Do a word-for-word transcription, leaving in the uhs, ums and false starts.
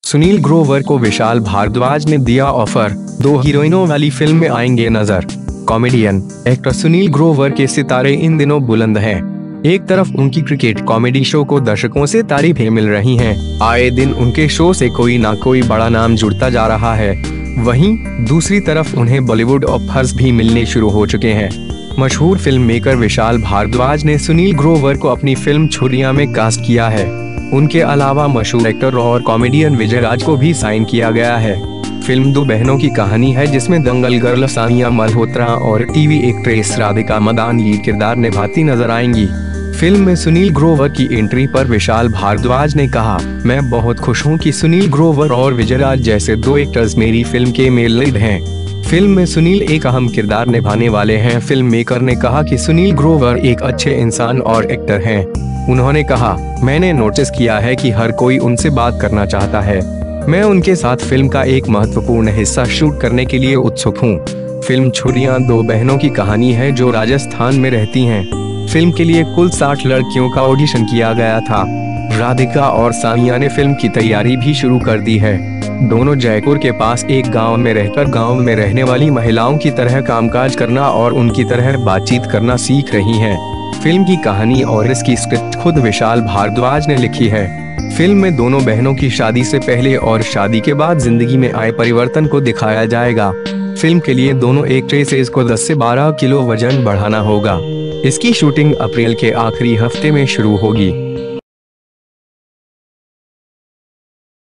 सुनील ग्रोवर को विशाल भारद्वाज ने दिया ऑफर, दो हीरोइनों वाली फिल्म में आएंगे नजर। कॉमेडियन एक्टर सुनील ग्रोवर के सितारे इन दिनों बुलंद हैं। एक तरफ उनकी क्रिकेट कॉमेडी शो को दर्शकों से तारीफें मिल रही हैं, आए दिन उनके शो से कोई ना कोई बड़ा नाम जुड़ता जा रहा है। वहीं दूसरी तरफ उन्हें बॉलीवुड ऑफर्स भी मिलने शुरू हो चुके हैं। मशहूर फिल्म मेकर विशाल भारद्वाज ने सुनील ग्रोवर को अपनी फिल्म छुरिया में कास्ट किया है। उनके अलावा मशहूर एक्टर और कॉमेडियन विजय राज को भी साइन किया गया है। फिल्म दो बहनों की कहानी है, जिसमें दंगल गर्ल सानिया मल्होत्रा और TV actress Radhika Madaan lead किरदार निभाती नजर आएंगी। फिल्म में सुनील ग्रोवर की एंट्री पर विशाल भारद्वाज ने कहा, मैं बहुत खुश हूं कि सुनील ग्रोवर और विजय राज जैसे दो एक्टर्स मेरी फिल्म के मेल लीड हैं। फिल्म में सुनील एक अहम किरदार निभाने वाले हैं। फिल्म मेकर ने कहा कि सुनील ग्रोवर एक अच्छे इंसान और एक्टर हैं। उन्होंने कहा, मैंने नोटिस किया है कि हर कोई उनसे बात करना चाहता है। मैं उनके साथ फिल्म का एक महत्वपूर्ण हिस्सा शूट करने के लिए उत्सुक हूँ। फिल्म छुरिया दो बहनों की कहानी है जो राजस्थान में रहती हैं। फिल्म के लिए कुल साठ लड़कियों का ऑडिशन किया गया था। राधिका और सानिया ने फिल्म की तैयारी भी शुरू कर दी है। दोनों जयपुर के पास एक गांव में रहकर गांव में रहने वाली महिलाओं की तरह कामकाज करना और उनकी तरह बातचीत करना सीख रही हैं। फिल्म की कहानी और इसकी स्क्रिप्ट खुद विशाल भारद्वाज ने लिखी है। फिल्म में दोनों बहनों की शादी से पहले और शादी के बाद जिंदगी में आए परिवर्तन को दिखाया जाएगा। फिल्म के लिए दोनों एक्ट्रेसेस को दस से बारह किलो वजन बढ़ाना होगा। इसकी शूटिंग अप्रैल के आखिरी हफ्ते में शुरू होगी।